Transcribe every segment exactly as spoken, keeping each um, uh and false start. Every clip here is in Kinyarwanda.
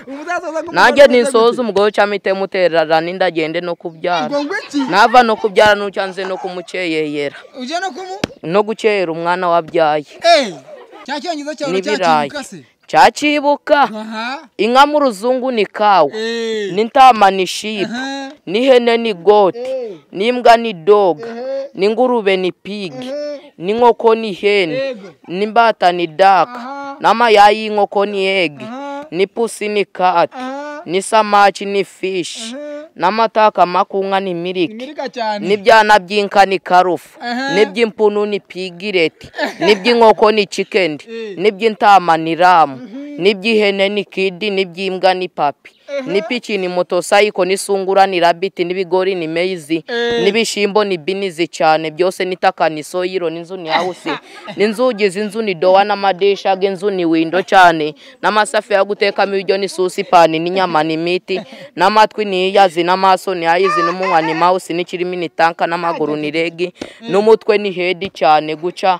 nanjye ninsoza umugore cyamite muterera n'indagende no kubyara nava no kubyara n'ucyanze no kumuceyeyera uje no kumu no guceyera umwana wabyaye eh cyacyongiza cyawe cyakibuka se cyakibuka inka mu ruzungu ni kawe n'intama ni sheep n'ihene ni goat n'imbwa ni dog n'ingurube ni pig n'inkoko ni hen n'imbata ni duck n'amayayi y'inkoko ni egg n'ipusi ni cat n'isamaki ni fish n'amataka makunga ni milk n'ibyana by'inka ni karufu n'iby'impunu ni piglet n'iby'inkoko ni chicken n'iby'intama ni ram n'iby'ihene ni kid n'iby'imbwa ni papi n'ipiki ni motorcycle n'isungura ni rabbit n'ibigori ni maize n'ibishimbo ni binizi cyane byose nitaka ni soyiro n'inzu ni house n'inzugi z'inzu ni dowa n'amadesha g'inzu ni window cyane n'amasafi ya gutekamo ibyo ni susi pani n'inyama ni miti n'amatwi ni yazi n'amaso ni ayizi n'umunwa ni mouse n'ikirimi ni tanka n'amaguru ni regi n'umutwe ni head cyane guca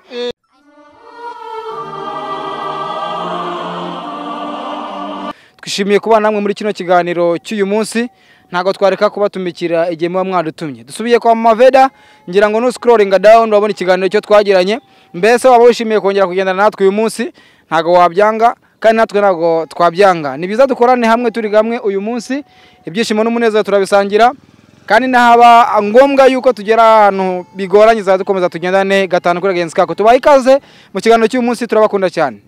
twishimiye kuba namwe muri kino kiganiro cy'uyu munsi ntago twareka kubatumikira igihe muba mwadutumye dusubiye kwa Maveda ngira ngo no scrolling down urabona ikiganiro cyo twagiranye mbese waba wishimiye kongera kugendana natwe uyu munsi ntago wabyanga kandi natwe ntago twabyanga ni biza dukorane hamwe turi gamwe uyu munsi ibyishimo n'umunezero turabisangira kandi nahaba ngombwa yuko tugera ahantu bigoranye za dukomeza tugendane gatanu kuri agency kako tubaye ikaze mu kiganiro cy'uyu munsi turabakunda cyane.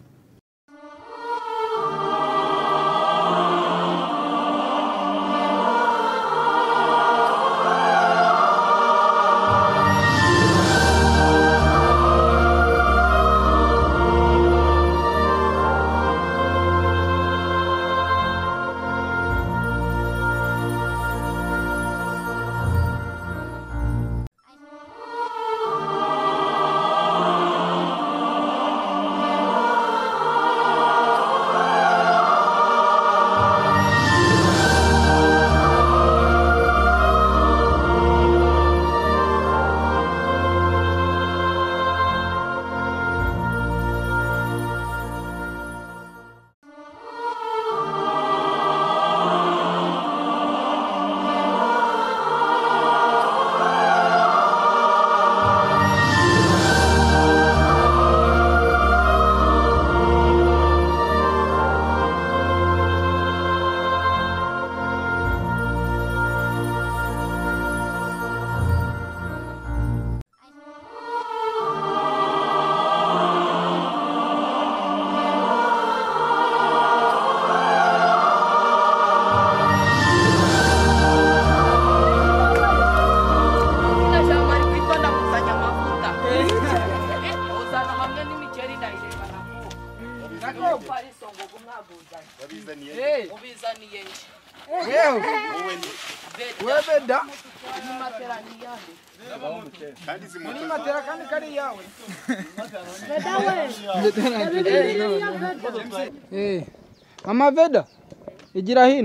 Eh, Mama Veda, igira hino.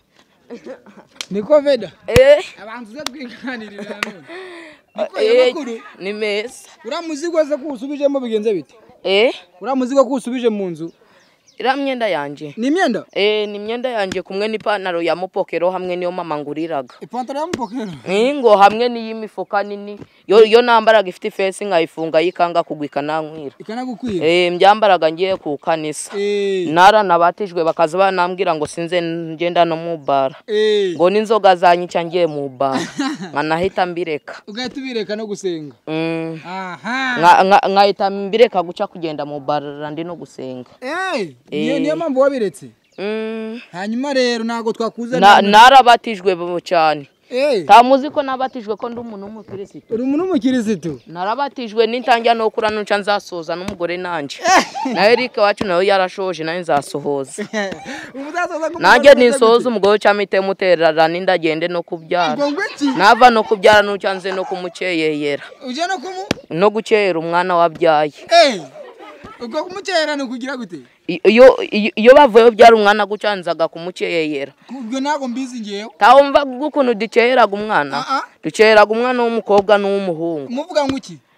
Niko Veda? Eh. Abantu zatwinkanirira none. Eh, ni meza. Uramuzigo ze kusubijemo bigenze bite? Eh. Uramuzigo kusubije mu nzu. Ira myenda yanje. Ni myenda? Eh, ni myenda yanje kumwe n'ipantaro ya mupokero hamwe niyo mama nguriraga. Ipantaro ya mupokero? Ingo hamwe n'iyimifuka nini. Yo yo nambaraga ifite face nkayifunga yikanga kugwika nankwira. Ikana gukwira? Eh, mbyambaraga ngiye ku kanisa. Eh. Nara nabatijwe bakaza banambwira ngo sinze ngenda no mu bar. Eh. Ngo ninzoga zanyica ngiye mu bar. Nkanahita mbireka. Ugahita ubireka no gusenga. Mm. Aha. Nkahita mbireka guca kugenda mu bar randi no gusenga. Eh. Niyo niyo mpamvu wabiretse. Mm. Hanyuma rero nago twakuzana narabatijwe cyane. Eh. Tamuzi ko nabatijwe ko ndi umuntu w'umukirisitu. Uri umuntu w'umukirisitu? Narabatijwe nintangira no kura nuca nzasoza n'umugore nanje. Na Eric wacu nayo yarashoje nayo nzasohoza. Nanjye ninsoza umugore cyamite muterera n'indagende no kubyara. Nava no kubyara nucanze no kumuceyeyera. Uje no kumu? No guceyera umwana wabyaye. Eh. Ubwo kumuceyera no kugira gute? Iyo iyo bavuye byari umwana gucanzaga kumuceyeyera. Ubwo nago mbizi ngewe. Tawumva gukuntu diceyeraga umwana. Duceyeraga umwana w'umukobwa n'uw'umuhungu. Muvuga nguki?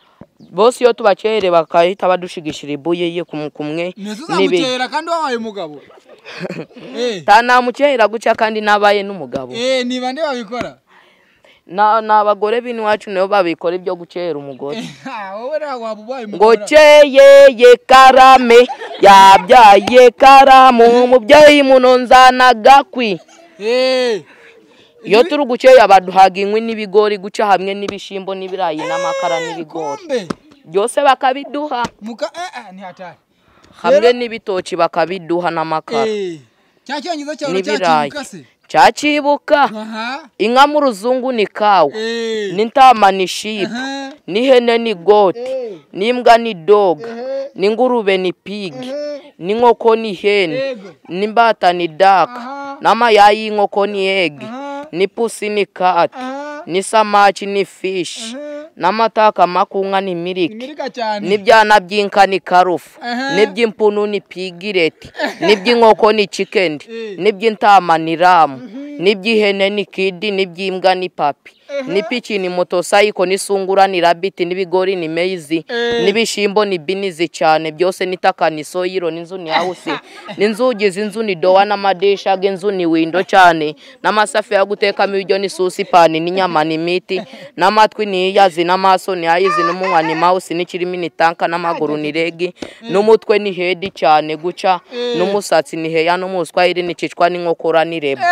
bose iyo tubacere bakahita badushigishira ibuye ye kumwe n'ibera kandi wabaye umugabo eh tanamucera guca kandi nabaye n'umugabo eh ni bande babikora na nabagore binu wacu niyo babikora ibyo gucera umugore wowe ntabwo wabubaye umugore ngo ceye ye karame yabyaye karamu umubyeyi munonzana gakwi eh iyo turi guceye abaduhaga inkwi n'ibigori guca hamwe n'ibishimbo n'ibirayi n'amakara n'ibigori byose bakabiduha muka eh ni hatari hamwe n'ibitoki bakabiduha n'amakara eh cyacyangiza cyaro cyakibuka se cyakibuka inka mu ruzungu ni kawe n'intama ni sheep n'ihene ni goat n'imbwa ni dog n'ingurube ni pig n'inkoko ni hen n'imbata ni duck n'amayayi y'inkoko ni egg n'ipusi ni cat n'isamaki ni fish n'amataka makunga ni milk n'ibyana by'inka ni karufu n'iby'impunu ni piglet n'iby'inkoko ni chicken n'iby'intama ni ram n'iby'ihene ni kid n'iby'imbwa ni papi n'ipiki ni motorcycle n'isungura ni rabbit n'ibigori ni maize n'ibishimbo ni beans cyane byose nitaka ni soyiro n'inzu ni house n'inzugi z'inzu ni doa n'amadesha g'inzu ni window cyane n'amasafi ya guteka ibiryo ni sauce pan n'inyama ni miti n'amatwi ni yazi n'amaso ni ayizi n'umunwa ni mouse n'ikirimi ni tanka n'amaguru ni regi n'umutwe ni head cyane guca n'umusatsi ni heya n'umuswahili ni cicwa n'inkokora ni rebo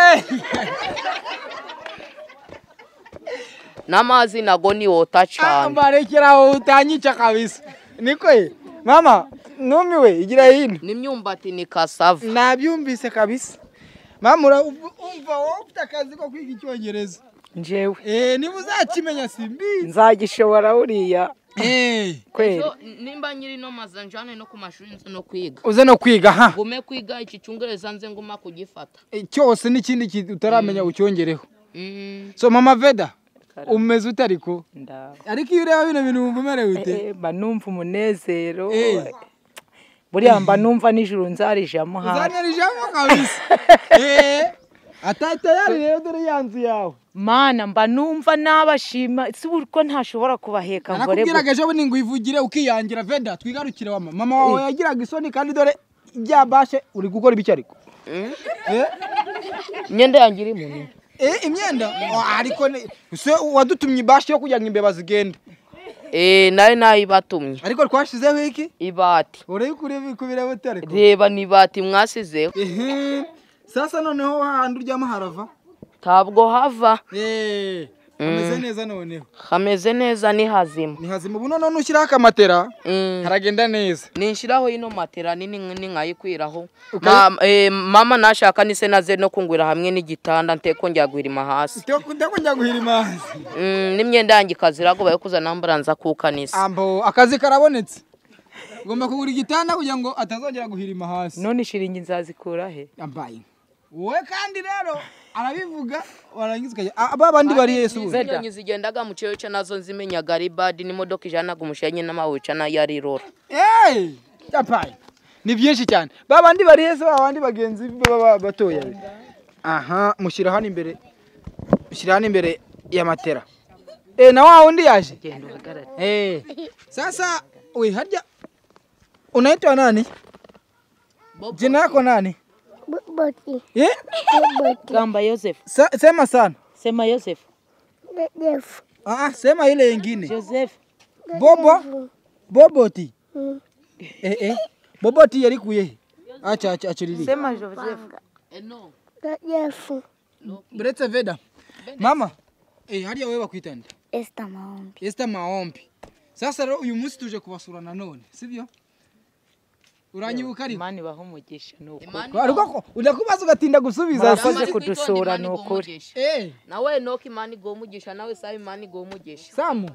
namazi nago ni wota cyane mbarekera utanyica kabisa niko ye mama numiwe igira hino n'imyumbati ni kasava nabyumvise kabisa mama umva wowe ufite akazi ko kwiga icyongereza njewe eh niba uzakimenya simbi nzagishobora uriya eh kweli nimba nyiri no mazanjane no ku mashuri nzo no kwiga uze no kwiga ha gume kwiga iki cyongereza nze nguma kugifata cyose n'ikindi kintu utaramenya ucyongereho so mama Veda umeze utariko ariko iyo ureba bino bintu wumva umerewe ute mba numva umunezero buriya mba numva nijoro nzarijamo ha nzarijamo kabisa eh atata yari rero dore yanzu yawe mana mba numva nabashima si uko ntashobora kubaheka ngore nakubwiraga ejo bundi ngo ivugire ukiyangira Veda twigarukire wa mama wawe yagiraga isoni kandi dore byabashe uri gukora ibiki ariko eh nyende yangira imuntu eh imyenda ariko se wadutumye ibashi yo kujya imbeba zigende eh nayo nayi batumye ariko twashizeho iki ibati uri kuri kubira bote ariko reba ni ibati mwasizeho eh sasa noneho handi uryama harava tabwo hava eh ameze neza noneho hameze neza ni hazima ni hazima ubu none ushyiraho akamatera haragenda neza ninshiraho ino matera nini ninkayikwiraho mama nashaka nise naze no kungwira hamwe n'igitanda nteko njya guhirima hasi nteko njya guhirima hasi n'imyenda yanjye kazirago bayo kuza namburanza kukanisa ambo akazi karabonetse ngomba kugura igitanda kugira ngo atazongera guhirima hasi none ishiringi nzazikura he ambaye wowe kandi rero arabivuga warangiza aba bandi bari Yesu Veda nyizigendaga mu cyo cyo nazo nzimenyaga ari bad ni modoka ijana gumushenye n'amawica na yari rora eh yapaye ni byinshi cyane babandi bari Yesu babandi bagenzi baba batoya aha mushira hano imbere mushira hano imbere ya matera eh na wao ndi yaje eh sasa we harya unaitwa nani jina yako nani Boboti. Eh? Boboti. Gamba Joseph. Sa sema sana. Sema Joseph. Joseph. Ah, sema ile nyingine. Joseph. Bobo. Boboti. Mm. Eh eh. Boboti yari kuye. Acha acha achiriri. Sema Joseph. Eno. Joseph. Bretse Veda. Mama. Eh hariya wewe bakwitanda. Esther Maombi. Esther Maombi. Sasa rero uyu munsi tuje kubasura nanone, sivyo? Uranyibuka ari Imani baho umugisha nuko ariko udakubaza ugatinda gusubiza akoze kudusura nukuri eh nawe noki Imani go umugisha nawe sabe Imani go umugisha Samu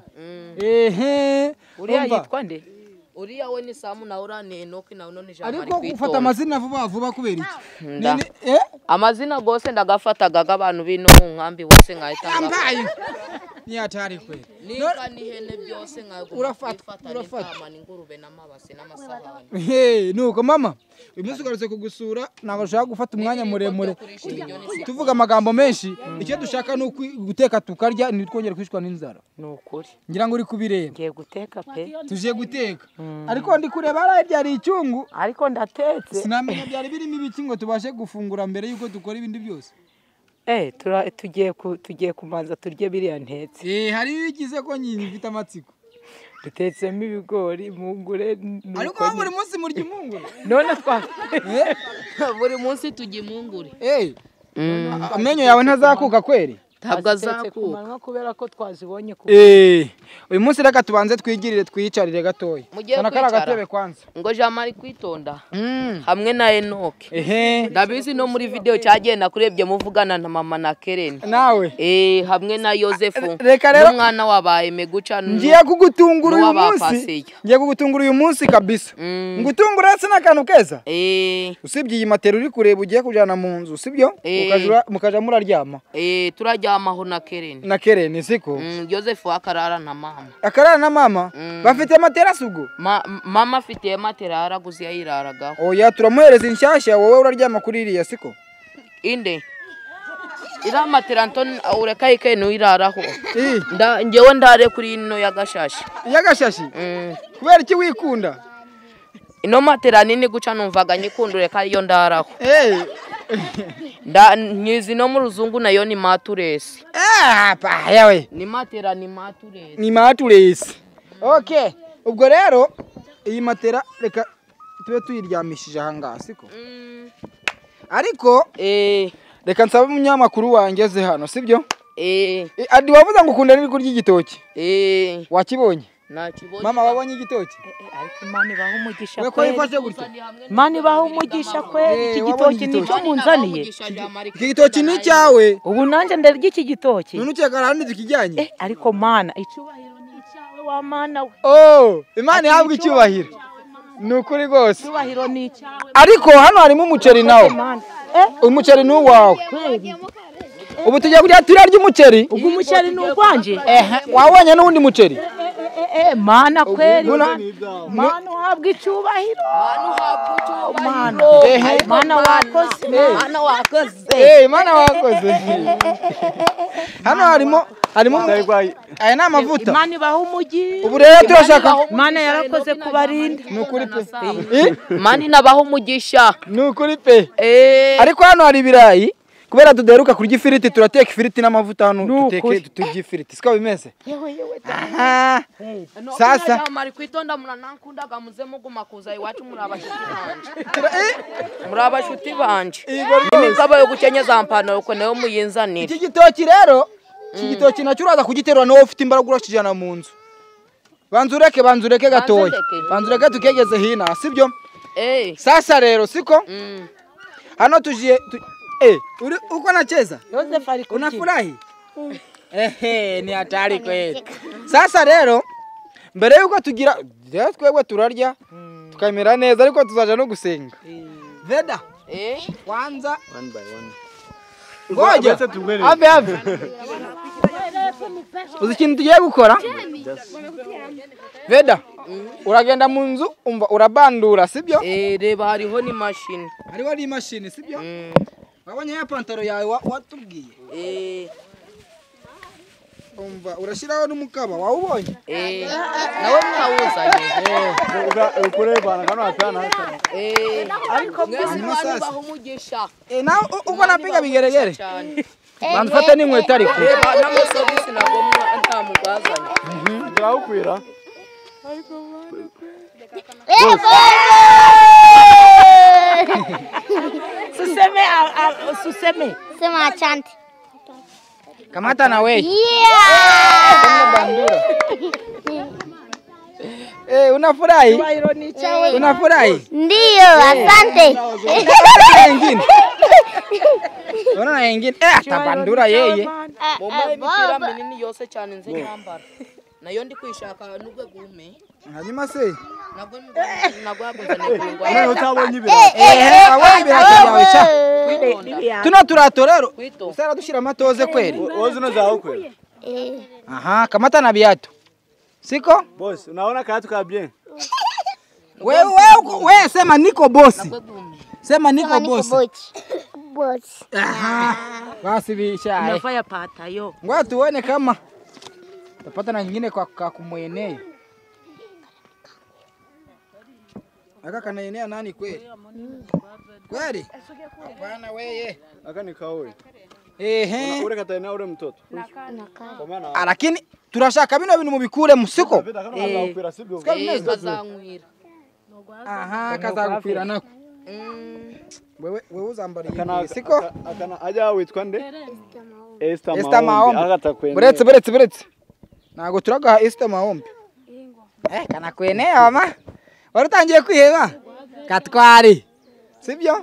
ehe uriya yitwa nde uriya we ni Samu na urane noki na none jamari kwito ariko ufata amazina vuba vuba kubera iki eh amazina gose ndagafataga abantu bino mu nkambi bose nkahita ambaye ni hatari kweli. Nika n'ihene byose nkaguma urafata urafata intama n'ingurube n'amabase n'amasahani. Hey, nuko mama uyu munsi ugarutse kugusura ntabwo ushaka gufata umwanya muremure tuvuga amagambo menshi icyo dushaka ni guteka tukarya ntitwongere kwishwa n'inzara. Nukuri Ngira ngo uri kubireba. Ngiye guteka pe. Tuje guteka. Ariko ndi kureba ara byari icyungu. Ariko ndatetse. Sinamenya byari birimo ibiki ngo tubashe gufungura mbere yuko dukora ibindi byose. Eh, tura tugiye ku tugiye kumanza turye biriya ntetse. Eh, hari bigize ko nyine mfite amatsiko. Dutetsemo ibigori, mungure. Ariko buri munsi murya impungure. None twa Eh, buri munsi tujya impungure. Eh. Amenyo yawe ntazakuka kweri. Ntabwo azakuka kubera ko twazibonye ku. Eh, uyu munsi reka tubanze twigirire twiyicarire gatoya. Sana kara gatebe kwanza. Ngo Jamari kwitonda. Mm. Hamwe na Enoch. Ehe. Ndabizi no muri video cyagenda kurebye muvugana na mama na Keren. Nawe. Eh, hamwe na Yosefu. Reka rero umwana wabaye meguca. Ngiye kugutungura uyu munsi. Ngiye kugutungura uyu munsi kabisa. Ngutungura se nakantu keza. Eh. Usibye iyi matero uri kureba ugiye kujana mu nzu, sibyo? Ukajura mukaja muraryama. Eh, turajyamaho na Keren. Na Keren siko? Mm, Yosefu akarara na mama. Akarara na mama? Mm. Bafite matera sugo? Ma, mama afite matera araguzi yayiraragaho. Oya turamuhereza inshyashya wowe uraryama kuri iriya siko? Inde. Ira matera Anton ureka ike no iraraho. Eh. Nda ngewe ndare kuri ino yagashashi. Yagashashi? Mm. Kubera iki wikunda? Ino matera nini guca numvaga nyikundure ka iyo ndaraho. Eh. Nda nyizi no mu ruzungu nayo ni maturesi. Ah, pa yawe. Ni matera ni maturesi. Ni maturesi. Okay. Ubwo rero iyi matera reka tube tuyiryamishije ahangaha siko? Mm. Ariko eh reka nsaba umunyamakuru wangeze hano sibyo? Eh. Adi wavuza ngo ukunda n'ibiko ry'igitoki. Eh. Wakibonye? Nakibonye. Mama wabonye igitoki? Ariko Imana ibaho umugisha we ko yifashe gutya. Imana ibaho umugisha kweli iki gitoki nico munzaniye. Iki gitoki ni cyawe. Ubu nanje ndarya iki gitoki. None ukeka randi zikijyanye? Eh ariko Mana icubahiro ni cyawe wa Mana we. Oh, Imana ihabwa icyubahiro. Nukuri gose. Icyubahiro ni cyawe. Ariko hano harimo umuceri nawo. Eh, umuceri ni uwawe. Ubu tujya kurya turarya umuceri. Ugu umuceri ni ukwanje. Eh, wabonye n'undi muceri. Eh, Mana kweli. Mana uhabwa icyubahiro. Mana uhabwa icyubahiro. Eh, Mana wakoze. Mana wakoze. Eh, Mana wakoze. Hano harimo harimo aya ni amavuta. Imana ibaho umugi. Ubu rero turashaka Mana yarakoze kubarinda. Nukuri pe. Imana inabaho umugisha. Nukuri pe. Eh. Ariko hano hari ibirayi. Kubera tudaheruka kurya ifiriti turateka ifiriti n'amavuta hano tuteke turya ifiriti siko bimeze. Yewe yewe. Aha. Sasa Mari kwitonda munanankundaga muze muguma kuza iwacu muri abashuti banje. Muri abashuti banje. Imigabo yo gukenyeza mpano uko nayo muyinzanira. Iki gitoki rero iki gitoki nacyo uraza kugiterura nawe ufite imbaraga urashijana mu nzu. Banzureke banzureke gatoya. Banzureke tukegeze hina sibyo? Eh. Sasa rero siko? Mm. Hano tujiye eh uri uko nacheza? Joseph ari unafurahi? Ehe ni hatari kweli. Sasa rero mbere yuko tugira twebwe turarya tukamera neza ariko tuzaja no gusenga. Veda eh kwanza one by one. Ngoja ave ave. Uzi ikintu tugiye gukora? Veda uragenda mu nzu umva urabandura sibyo? Eh reba hariho ni machine. Hariho ni machine sibyo? Wabonye ya pantaro yawe watubwiye? Eh. Umva urashiraho n'umukaba wawubonye? Eh. Nawe mwawuzanye. Eh. Ukureba ngano atana. Eh. Ariko mwese mwani bahumugisha. Eh na uko napiga bigeregere. Banfata n'inkweto ariko. Eh namusobisi nagomwa ntamugazanye. Mhm. Ndawukwira. Suseme suseme. Sema asante. Kamata na wewe. Yeah. Bandura. Eh unafurahi? Unafurahi? Ndio, asante. Wengine. Unaona wengine? Eh atabandura yeye. Mama imipira minini yose cyane nze nyambara. Nayo ndi kwishaka nubwo gume. Hanyuma se nabwo nabwo yakunzane kwingwa. Nayo utabonye ibira. Eh awe ibira cyawe cha. Tuno turato rero. Usara dushira amatoze kweri. Ozi no zawe kweri. Eh. Aha, kamata na viatu. Siko? Boss, unaona kaya tuka bien. Wewe wewe wewe sema niko bosi. Sema niko Sema niko bosi. bochi. Bochi. Aha. Basi bisha. Unafanya pata yo. Ngoja tuone kama tapata na nyingine kwa, kwa kumwenea. Aka kanaenea nani kweli? Kweli? Hapana wewe. Aka ni kawe. Ehe. Ure kataena ure mtoto. Kwa maana Lakini turashaka bino bintu mubikure musiko. vita kana azakupira sibyo. Eh, kazanywira. Aha, kazagupira nako. Wewe wewe uzambariye Kana siko? akana aja witwa nde? Esther Esther Maombi. Maombi. Agatakwenda. Buretse buretse buretse. Nago turagaha Esther Maombi. Eh, kana kwenea mama. Warutangiye kwiheba. Katwari. Sibyo?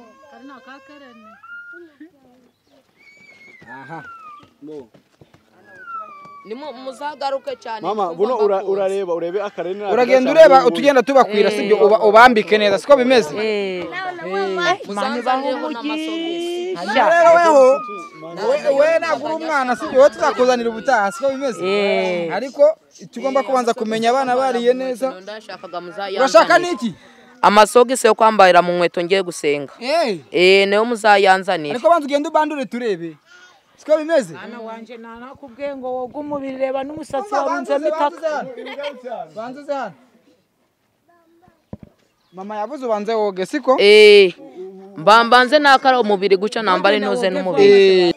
Aha. No. Ni muzagaruke cyane. Mama, buno ura urareba urebe akarenera. Uragenda ureba utugenda tubakwira sibyo uba ubambike neza siko bimeze. Eh. Mani bahumugisha. Rero weho wewe nagura umwana sibyo wowe tuzakuzanira ubutaha siko bimeze. Eh. Ariko tugomba kubanza kumenya abana bariye neza. Ndashakaga muzayanzanire. Urashaka niki? Amasogisi yo kwambarira mu nkweto ngiye gusenga. Eh. Eh, niyo muzayanzanire. Ariko banza ugenda ubandure turebe. Siko bimeze? Ana wanje nanakubwiye ngo woga umubiri reba n'umusatsi warunzemo itaka. Banze hano. Mama yavuze ubanze woge siko? Eh. Mbambanze nakara umubiri guca nambare noze n'umubiri.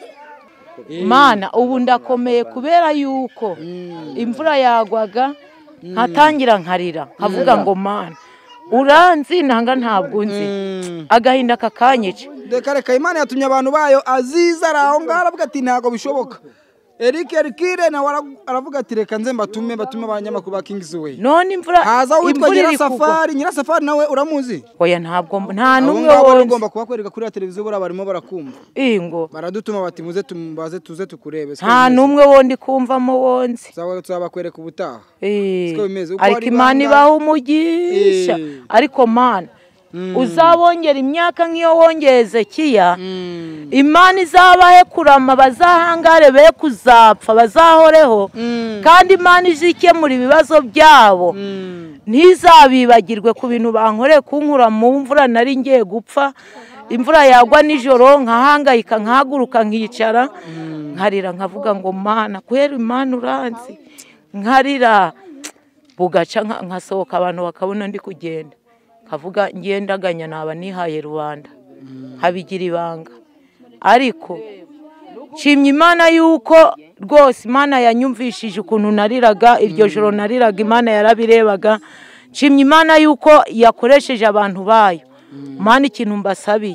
Mana ubu ndakomeye kubera yuko imvura yagwaga nkatangira nkarira nkavuga ngo mana uranzi nanga ntabwo nzi agahinda kakanyice. Reka reka Imana yatumye abantu bayo aziza araho ngaravuga ati ntago bishoboka. Eric Erikire na aravuga ati reka nze mbatume batume abanyamakuru ba Kings Way. None imvura haza witwa Nyirasafari, Nyirasafari nawe uramuzi? Oya ntabwo nta numwe wonse. Ugomba kubakwereka kuri televiziyo bora barimo barakumva. Ingo. Baradutuma bati muze tumbaze tuze tukurebe. Nta numwe wondi kumvamo wonse. Sawa tuzabakwereka ubutaha. Eh. Siko bimeze uko ariko Imana ibaho umugisha. Ariko mana uzabongera imyaka nk'iyo wongeze kiya Imana izabahe kurama bazahangare be kuzapfa bazahoreho kandi Imana izikemura ibibazo byabo ntizabibagirwe ku bintu bankoreye kunkura mu mvura nari ngiye gupfa imvura yagwa nijoro nkahangayika nkahaguruka nkicara nkarira nkavuga ngo mana kwera Imana uranzi nkarira bugaca nkasohoka abantu bakabona ndi kugenda kavuga ngendaganya naba nihaye rubanda habigira ibanga ariko nshimye Imana yuko rwose Imana yanyumvishije ukuntu nariraga iryo joro nariraga Imana yarabirebaga nshimye Imana yuko yakoresheje abantu bayo Imana ikintu mbasabiye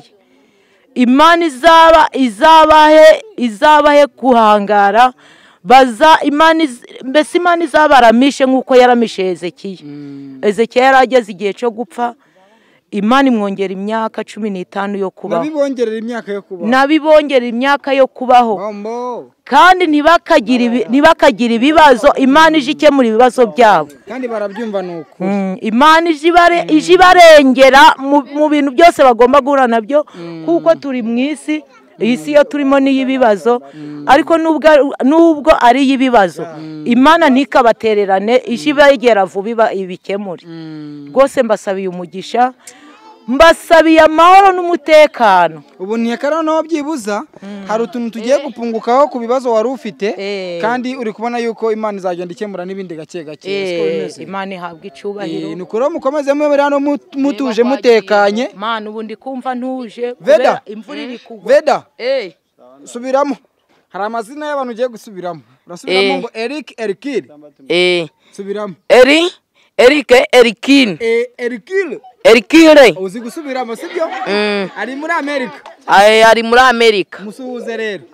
Imana izaba izabahe izabahe kuhangara baza Imana mbese Imana izabaramishe nkuko yaramishe Ezekiya. Ezekiya yarageze igihe cyo gupfa Imana imwongera imyaka cumi n'itanu yo kubaho. Nabibongerera imyaka yo kubaho. Nabibongerera imyaka yo kubaho. Kandi ntibakagira ntibakagira ibibazo Imana ije ikemura ibibazo byabo. Kandi barabyumva nuko. Imana ije ibarengera mu bintu byose bagomba guhura nabyo kuko turi mu isi. Iyi si yo turimo n'iyibibazo ariko nubwo nubwo ari yibibazo Imana ntikabatererane ije ibagera vuba ibikemure. Rwose mbasabiye umugisha mbasabiye amahoro n'umutekano. Ubu ntiyakara no byibuza hari utuntu tugiye gupungukaho ku bibazo wari ufite kandi uri kubona yuko Imana izagenda ikemura n'ibindi gake gake siko bimeze. Imana ihabwa icubahiro. Nukuro mukomeze mwe hano mutuje mutekanye. Mana ubu ndi kumva ntuje kubera imvura iri kugwa. Veda. Eh. Subiramo. Hari amazina y'abantu ugiye gusubiramo. Urasubiramo ngo Eric Erikire. Eh. Subiramo. Eri Eric Erikine. Eh Erikire. Erikire. Uzi gusubiramo sibyo? Ari muri Amerika. Aye ari muri Amerika. Musuhuze rero.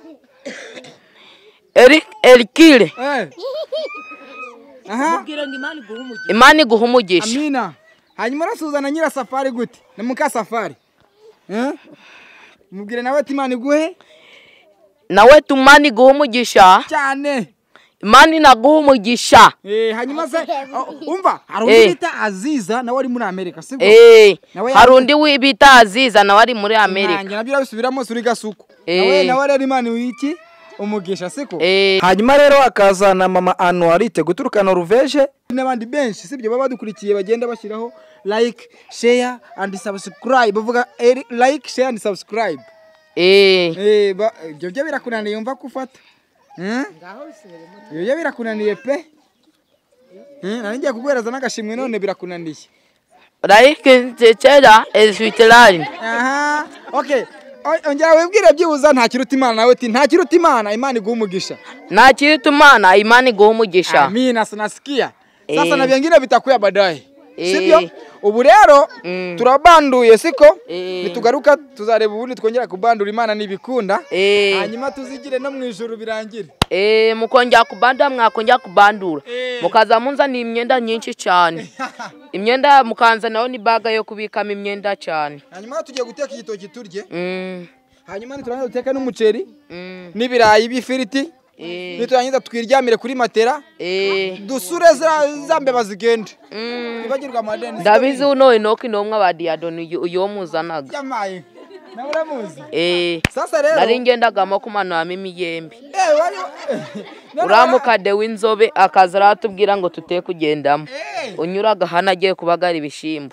Eric Erikire. Eh. Aha. Imana iguhumugisha. Amina. Hanyuma rasuzana Nyirasafari gute? Na muka Safari. Eh? Mubwire nawe ati Imana iguhe? Nawe tumani iguhumugisha. Cyane. Imana inaguhumugisha. Eh hanyuma se umva harundi bita Aziza nawe ari muri Amerika sibwo? Eh. Harundi wibita Aziza nawe ari muri Amerika. Nanjye nabyo bisubiramo suri gasuko. Nawe nawe rero Imana wiki? umugisha siko Eh. hanyuma rero akazana mama Anuarite guturuka Norvege n'abandi benshi sibyo baba badukurikiye bagenda bashyiraho like share and subscribe bavuga eh, like share and subscribe eh eh ba ibyo byo birakunaniye yumva kufata hmm ibyo byo birakunaniye pe hmm nanjye kugwereza n'agashimwe none birakunaniye like share and subscribe. aha okay ongera wibwire byibuza nta kiruta Imana nawe ati nta kiruta Imana Imana iguha umugisha Nta kiruta Imana Imana iguha umugisha. amina sanasikia sasa Eh. na vingine vitakuya baadaye Eh. sibyo ubu rero Mm. turabanduye siko Eh. nitugaruka tuzareba ubundi twongera kubandura Imana nibikunda Eh. hanyuma tuzigire no mu ijuru birangire Eh mukongera kubandura mwakongera kubandura. Eh. Mukaza munzana imyenda nyinshi cyane. Imyenda mukanza naho ni baga yo kubikamo imyenda cyane. hanyuma tugiye guteka igitoki turye Mm. hanyuma niturangiza duteka n'umuceri Mm. n'ibirayi bifiriti Eh. niturangiza twiryamire kuri matera Eh. dusure za zambe bazigende Mm. ibagirwa amadeni Ndabizi uno inoki nomwe abadiyadoni uyo muzanaga. yamaye nawe uramuzi Eh. sasa rero Nari ngendagamo kumanuramo imiyembe. eh wayo Uramukade w'inzobe akaza aratubwira ngo tuteye kugendamo. Eh. Unyuraga hano agiye kubagara ibishimbo.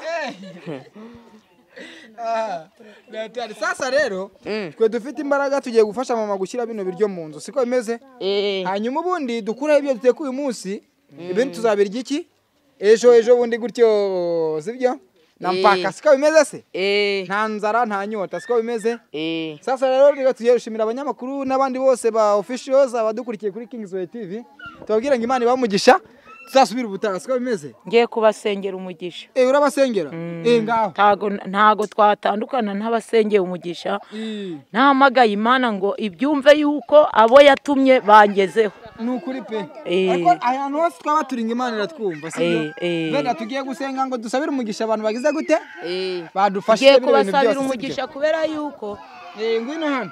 Ah, natari sasa rero Mm. twe dufite imbaraga tugiye gufasha mama gushyira bino biryo mu nzu siko bimeze Eh. hanyuma ubundi dukuraho ibyo duteka uyu munsi ibindi tuzabirya iki ejo ejo bundi gutyo sibyo na Eh. mpaka siko bimeze se Eh. nta nzara nta nyota siko bimeze Eh. sasa rero reka tugiye gushimira abanyamakuru n'abandi bose ba officials abadukurikiye kuri Kingsway T V tubabwira ngo Imana ibamugisha tuzasubira ubutaha siko bimeze ngiye kubasengera umugisha eh urabasengera eh ngaho ntago ntago twatandukana n'abasengeye umugisha Eh, ntamagaye Imana ngo ibyumve yuko abo yatumye bangezeho ni ukuri pe Eh. ariko ahantu hose twaba turinga Imana iratwumva sibyo Eh, eh. benda tugiye gusenga ngo dusabire umugisha abantu bagize gute Eh. badufashe ngiye bino bintu kubasabira byose, umugisha kubera yuko sibyo? eh ngwino hano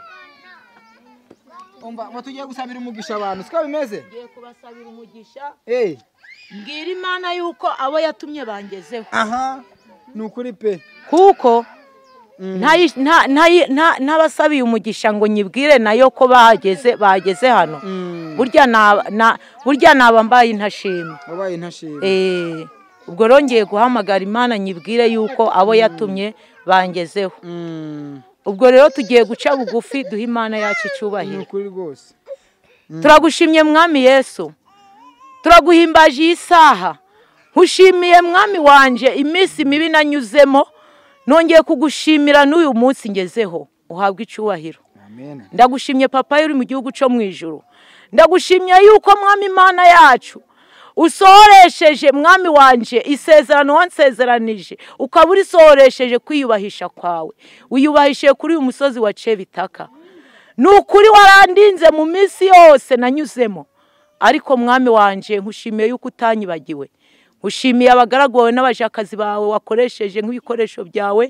umva ngo tugiye gusabira umugisha abantu siko bimeze ngiye kubasabira umugisha eh mbwira Imana yuko abo yatumye bangezeho aha ni ukuri pe kuko ntayi- nta- ntayi- nta- n'abasabiye umugisha ngo nyibwire nayo ko bageze bageze hano Mm. burya na- na- burya naba mbaye intashima wabaye ntashima Eh, ubwo rongeye guhamagara Imana nyibwire yuko abo yatumye bangezeho Mm. ubwo rero tugiye guca bugufi duha Imana yacu ni icyubahiro ukuri rwose turagushimye mwami Yesu turaguhimbaje iyi saha nkushimiye mwami wanje iminsi mibi nanyuzemo nongeye kugushimira n'uyu munsi ngezeho uhabwa icyubahiro amen ndagushimye papa uri mu gihugu cyo mu ijuru ndagushimye yuko mwami Imana yacu usohoresheje mwami wanje isezerano wansezeranije ukaba urisohoresheje kwiyubahisha kwawe wiyubahishije kuri uyu musozi wa Cebitaka ni ukuri warandinze mu minsi yose nanyuzemo ariko mwami wanje nkushimiye yuko utanyibagiwe nkushimiye abagaragu bawe n'abajakazi bawe wakoresheje nk'ibikoresho byawe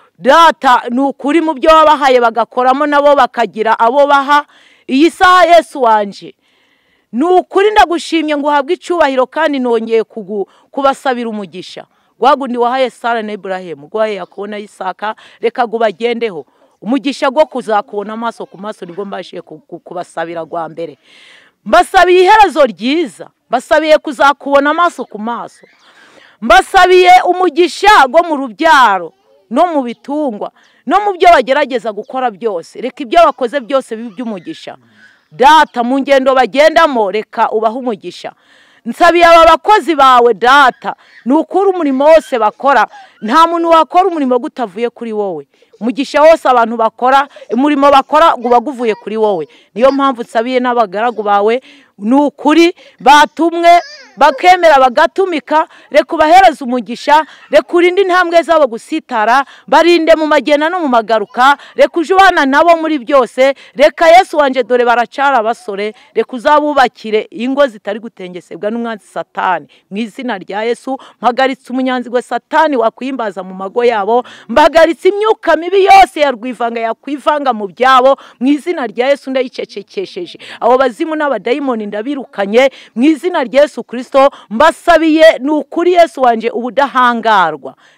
data ni ukuri mu byo wabahaye bagakoramo nabo bakagira abo baha iyi saha Yesu wanje ni ukuri ndagushimye ngo uhabwe icyubahiro kandi nongeye kugu kubasabira umugisha wagundi wahaye Sara na Ibrahim gwaye yakubona Isaka reka gubagendeho umugisha gwo kuzakubona amaso ku maso nibwo mbashiye kubasabira gwa mbere mbasabiye iherezo ryiza mbasabiye kuzakubona amaso ku maso mbasabiye umugisha gwo mu rubyaro no mu bitungwa no mu byo bagerageza gukora byose reka ibyo bakoze byose bibe by'umugisha data mu ngendo bagendamo reka ubaha umugisha nsabiye aba bakozi bawe data ni ukuri umurimo wose bakora nta muntu wakora umurimo gutavuye kuri wowe umugisha wose abantu bakora umurimo bakora guba guvuye kuri wowe niyo mpamvu nsabiye n'abagaragu bawe ni ukuri batumwe bakemera bagatumika reka ubahereze umugisha reka urinde intambwe zabo gusitara barinde mu magena no mu magaruka reka uje ubana nabo muri byose reka Yesu wanje dore baracara abasore reka uzabubakire ingo zitari gutengesebwa n'umwanzi Satani mu izina rya Yesu mpagaritse umunyanzi gwe Satani wakwimbaza mu mago yabo mbagaritse imyuka mibi yose yarwivanga yakwivanga mu byabo mu izina rya Yesu ndayicecekesheje abo bazimu n'abadayimoni ndabirukanye mu izina rya Yesu Kristo mbasabiye ni ukuri Yesu wanje ubudahangarwa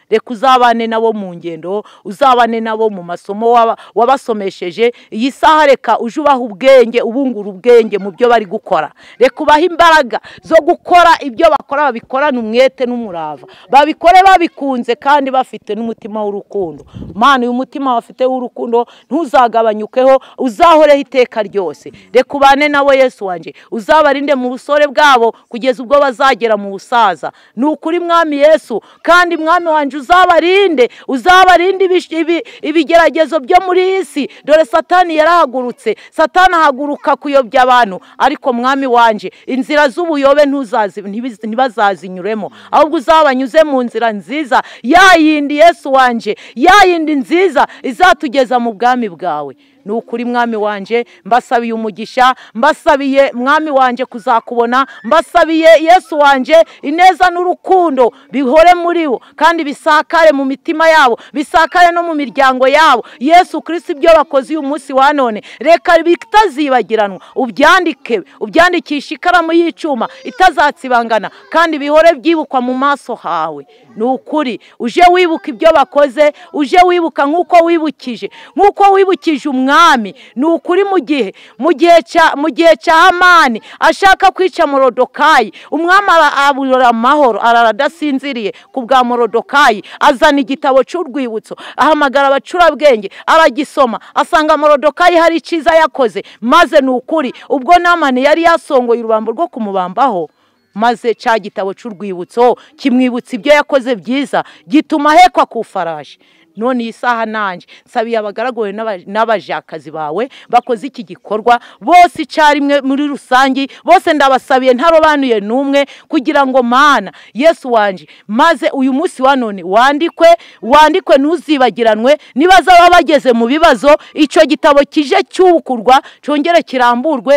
reka uzabane nabo mu ngendo, uzabane nabo mu masomo wabasomesheje. Iyi saha reka uje ubaha ubwenge, ubungura ubwenge mu byo bari gukora. Reka ubaha imbaraga zo gukora ibyo bakora, babikorana umwete n'umurava, babikore babikunze kandi bafite n'umutima w'urukundo. Mana, uyu mutima bafite w'urukundo ntuzagabanyukeho, uzahoreho iteka ryose. Reka ubane nabo Yesu wanje, uzabarinde mu busore bwabo kugeza ubwo bazagera mu busaza. Ni ukuri Mwami Yesu, kandi Mwami wanje uzabarinde, uzabarinde ibigeragezo byo muri isi. Dore Satani yarahagurutse, Satani ahaguruka kuyobya abantu, ariko Mwami wanje inzira z'ubuyobe ntuzazi ntibazazinyuremo, ahubwo uzabanyuze mu nzira nziza, yayindi Yesu wanje, yayindi nziza izatugeza mu bwami bwawe. Ni ukuri Mwami wanje, mbasabiye umugisha, mbasabiye Mwami wanje kuzakubona, mbasabiye Yesu wanje ineza n'urukundo bihore muri bo kandi bisakare mu mitima yabo, bisakare no mu miryango yabo. Yesu Kristo, ibyo bakoze uyu munsi wa none reka bitazibagiranwa, ubyandike, ubyandikisha ikaramu y'icuma itazatsibangana, kandi bihore byibukwa mu maso hawe. Ni ukuri uje wibuka ibyo bakoze, uje wibuka nk'uko wibukije, nk'uko wibukije umwami. Ni ukuri mu gihe mu gihe cya mu gihe cya Hamani ashaka kwica Morodokayi, umwami abura amahoro, araradasinziriye ku bwa Morodokayi, azana igitabo cy'urwibutso, ahamagara abacurabwenge, aragisoma, asanga Morodokayi hari iciza yakoze. Maze ni ukuri ubwo Namani yari yasongoye urubambo rwo kumubambaho, maze cya gitabo cy'urwibutso kimwibutsa ibyo yakoze byiza, gituma hekwa ku farashi. None iyi saha nanje nsabiye abagaragowe n'abajakazi bawe bakoze iki gikorwa bose icarimwe muri rusangi, bose ndabasabiye ntarobanuye numwe, kugira ngo Mana Yesu wanje, maze uyu munsi wa none wandikwe, wandikwe ntuzibagiranwe. Nibaza baba bageze mu bibazo, ico gitabo kije cyubukurwa, cyongere kiramburwe,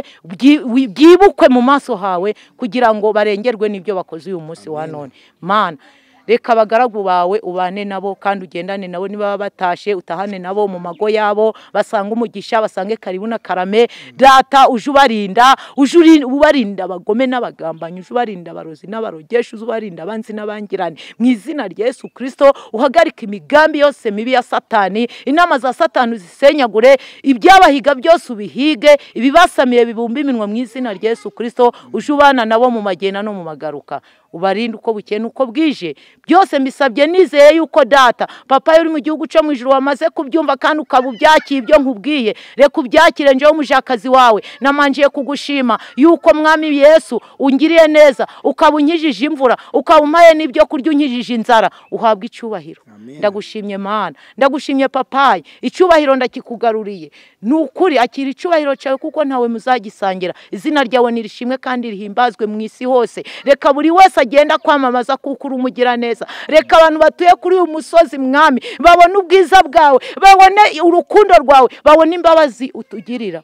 byibukwe mu maso hawe, kugira ngo barengerwe n'ibyo bakoze uyu munsi wa none. Mana, reka abagaragu bawe ubane nabo kandi ugendane nabo, niba batashe utahane nabo mu mago yabo, basanga umugisha, basange karibu na karame. Data uje ubarinda, uje ubarinda abagome n'abagambanyi, uje ubarinda abarozi n'abarogesha, uje ubarinda abanzi n'abangirane. Mu izina rya Yesu Kristo uhagarika imigambi yose mibi ya Satani, inama za Satani zisenyagure, ibyabahiga byose ubihige, ibibasamiye bibumba iminwa. Mu izina rya Yesu Kristo uje ubana nabo mu magenda no mu magaruka, ubarinde uko bukeye uko bwije. Byose mbisabye nizeye yuko Data Papa yuri mu gihugu cyo mu ijuru wamaze kubyumva kandi ukabubyakira ibyo nkubwiye. Reka ubyakire nje umujakazi wawe, namanjiye kugushima yuko Mwami Yesu ungiriye neza, ukabunkijije imvura, ukabumaye n'ibyo kurya, unkijije inzara. Uhabwe icyubahiro. Ndagushimye Mana, ndagushimye Papa, icyubahiro ndakikugaruriye. Ni ukuri akira icyubahiro cyawe kuko ntawe muzagisangira. Izina ryawe nirishimwe kandi rihimbazwe mu isi hose. Reka buri wese agenda kwamamaza kuko uri umugira neza. Reka abantu batuye kuri uyu musozi Mwami babone ubwiza bwawe, babone urukundo rwawe, babone imbabazi utugirira.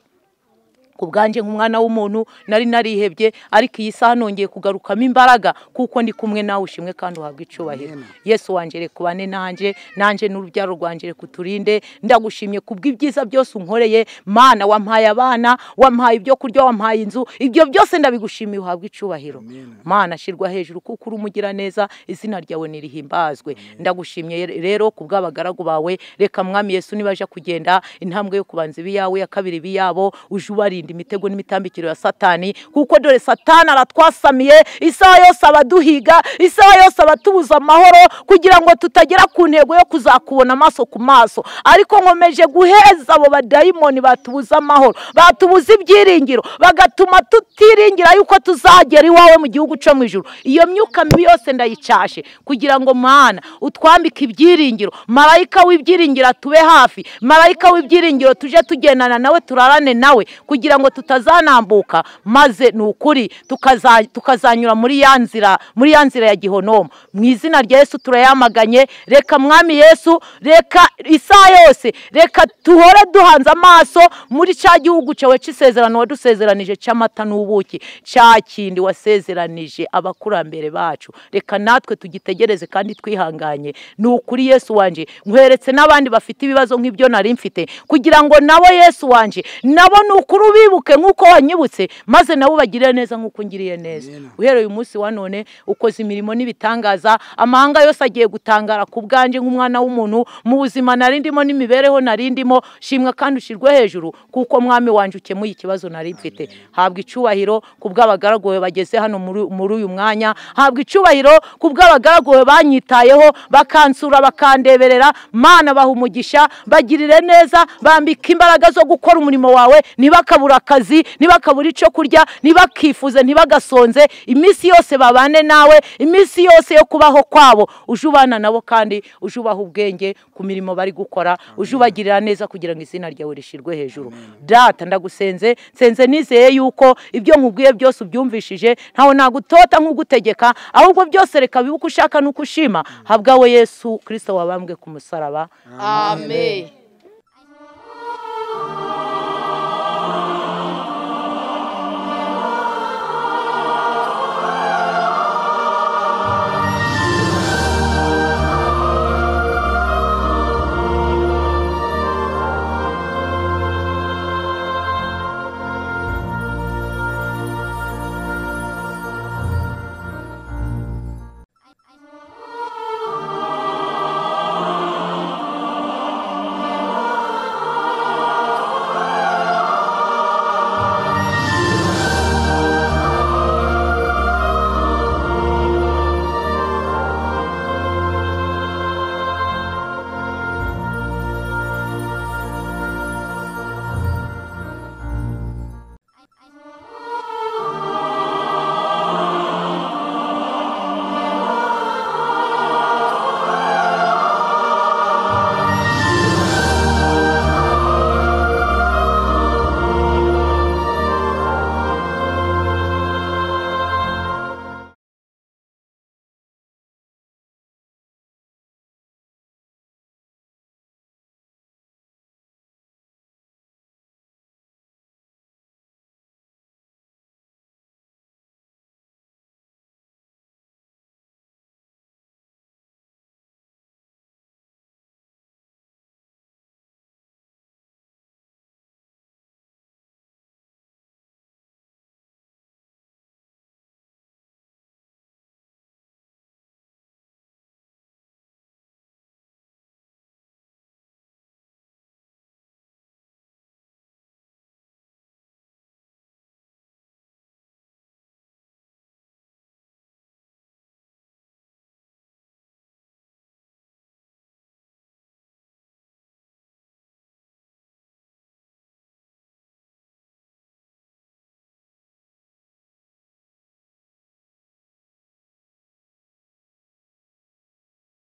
Kubwanje nk'umwana w'umuntu nari narihebye, ariko iyi saha nongeye kugarukamo imbaraga kuko ndi kumwe nawe. Ushimwe kandi uhabwe icubahiro. Yesu wanje reka ubane nanje, nanje n'urubyaro rwanje reka uturinde. Ndagushimye kubw'ibyiza byose unkoreye Mana, wampaye abana, wampaye ibyo kurya, wampaye inzu, ibyo byose ndabigushimiye. Uhabwe icubahiro Mana, shirwa hejuru kuko uri umugira neza, izina ryawe nirihimbazwe. Ndagushimye rero kubw'abagaragu bawe. Reka Mwami Yesu nibaje kugenda intambwe yo kubanza ibiyawe, ya kabiri biyabo, uje ubarinda imitego n'imitambikiro ya Satani, kuko dore Satani aratwasamiye isaha yose abaduhiga, isaha yose abatubuza amahoro, kugira ngo tutagera ku ntego yo kuzakubona amaso ku maso. Ariko nkomeje guheza abo badayimoni batubuza amahoro, batubuza ibyiringiro, bagatuma tutiringira yuko tuzagera iwawe mu gihugu cyo mu ijuru. Iyo myuka mibi yose ndayicashe, kugira ngo Mana utwambike ibyiringiro. Marayika w'ibyiringiro atube hafi, marayika w'ibyiringiro tuje tugendana nawe, turarane nawe, kugira ngo tutazanambuka, maze ni ukuri tukaza tukazanyura muri ya nzira, muri ya nzira ya gihonomo. Mu izina rya Yesu turayamaganye. Reka Mwami Yesu, reka isaha yose, reka tuhore duhanze amaso muri cya gihugu cyawe cy'isezerano wadusezeranije cy'amata n'ubuki, cya kindi wasezeranije abakurambere bacu. Reka natwe tugitegereze kandi twihanganye. Ni ukuri Yesu wanje, nkweretse n'abandi bafite ibibazo nk'ibyo nari mfite, kugira ngo nabo Yesu wanje nabo ni ukuri unyibuke nk'uko wanyibutse maze nawe ubagirire neza nk'uko ngiriye neza. Uhereye uyu munsi wa none ukoze imirimo n'ibitangaza, amahanga yose agiye gutangara ku bwanje nk'umwana w'umuntu mu buzima narindimo n'imibereho narindimo. Shimwa kandi ushirwe hejuru kuko mwami wanje ukemuye ikibazo nari mfite. Habwa icubahiro kubw'abagaragowe bageze hano muri uyu mwanya, habwa icubahiro kubw'abagaragowe banyitayeho bakansura bakandeberera. Mana baha umugisha, bagirire neza, bambika imbaraga zo gukora umurimo wawe, ntibakabura akazi, ntibakabura ico kurya, ntibakifuze, ntibagasonze. Iminsi yose babane nawe, iminsi yose yo kubaho kwabo uje ubana nabo kandi uje ubaha ubwenge ku mirimo bari gukora, uje ubagirira neza kugira ngo izina ryawe rishirwe hejuru. Data ndagusenze, nsenze nizeye yuko ibyo nkubwiye byose ubyumvishije, ntawe nagutota nk'ugutegeka, ahubwo byose reka bibuka ushaka nuko ushima. Habwa we Yesu Kristo wabambwe ku musaraba. Amen.